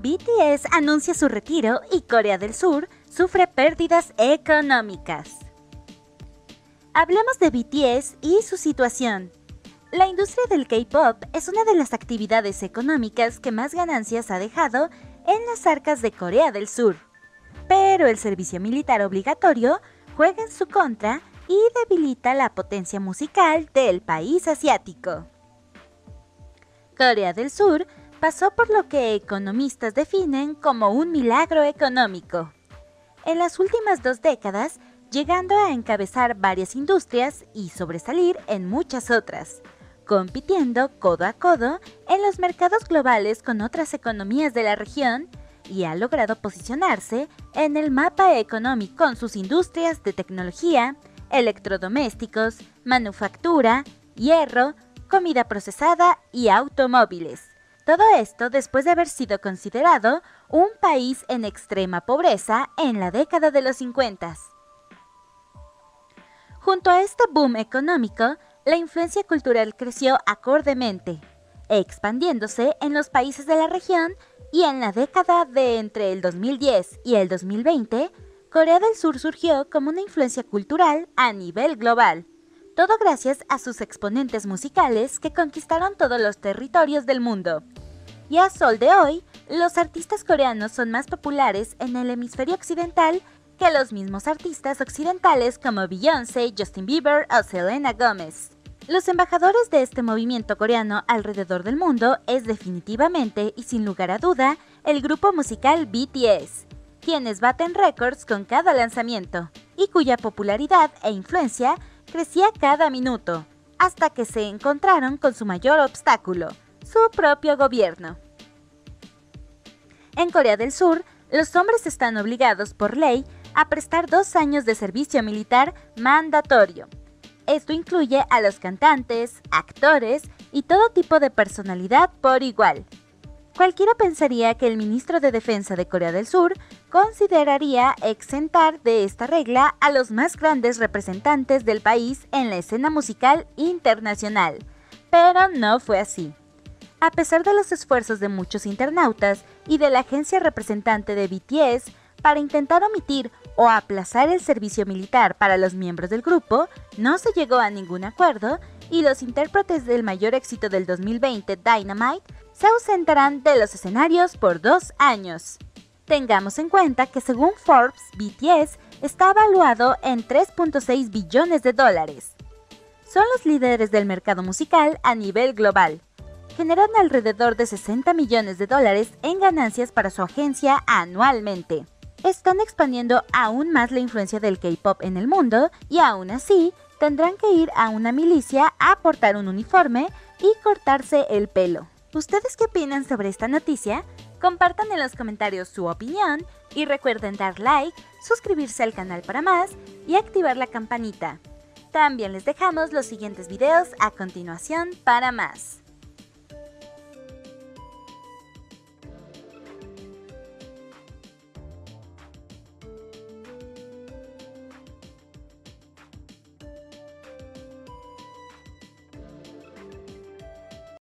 BTS anuncia su retiro y Corea del Sur sufre pérdidas económicas. Hablemos de BTS y su situación. La industria del K-pop es una de las actividades económicas que más ganancias ha dejado en las arcas de Corea del Sur. Pero el servicio militar obligatorio juega en su contra y debilita la potencia musical del país asiático. Corea del Sur pasó por lo que economistas definen como un milagro económico. En las últimas 2 décadas, llegando a encabezar varias industrias y sobresalir en muchas otras, compitiendo codo a codo en los mercados globales con otras economías de la región, y ha logrado posicionarse en el mapa económico con sus industrias de tecnología, electrodomésticos, manufactura, hierro, comida procesada y automóviles. Todo esto después de haber sido considerado un país en extrema pobreza en la década de los 50. Junto a este boom económico, la influencia cultural creció acordemente, expandiéndose en los países de la región, y en la década de entre el 2010 y el 2020, Corea del Sur surgió como una influencia cultural a nivel global, todo gracias a sus exponentes musicales que conquistaron todos los territorios del mundo. Y a sol de hoy, los artistas coreanos son más populares en el hemisferio occidental que los mismos artistas occidentales como Beyoncé, Justin Bieber o Selena Gomez. Los embajadores de este movimiento coreano alrededor del mundo es definitivamente y sin lugar a duda el grupo musical BTS, quienes baten récords con cada lanzamiento y cuya popularidad e influencia crecía cada minuto, hasta que se encontraron con su mayor obstáculo, su propio gobierno. En Corea del Sur, los hombres están obligados por ley a prestar 2 años de servicio militar mandatorio. Esto incluye a los cantantes, actores y todo tipo de personalidad por igual. Cualquiera pensaría que el ministro de Defensa de Corea del Sur consideraría exentar de esta regla a los más grandes representantes del país en la escena musical internacional, pero no fue así. A pesar de los esfuerzos de muchos internautas y de la agencia representante de BTS para intentar omitir o aplazar el servicio militar para los miembros del grupo, no se llegó a ningún acuerdo y los intérpretes del mayor éxito del 2020, Dynamite, se ausentarán de los escenarios por 2 años. Tengamos en cuenta que según Forbes, BTS está evaluado en $3.6 billones. Son los líderes del mercado musical a nivel global. Generan alrededor de $60 millones en ganancias para su agencia anualmente. Están expandiendo aún más la influencia del K-pop en el mundo y aún así tendrán que ir a una milicia a portar un uniforme y cortarse el pelo. ¿Ustedes qué opinan sobre esta noticia? Compartan en los comentarios su opinión y recuerden dar like, suscribirse al canal para más y activar la campanita. También les dejamos los siguientes videos a continuación para más.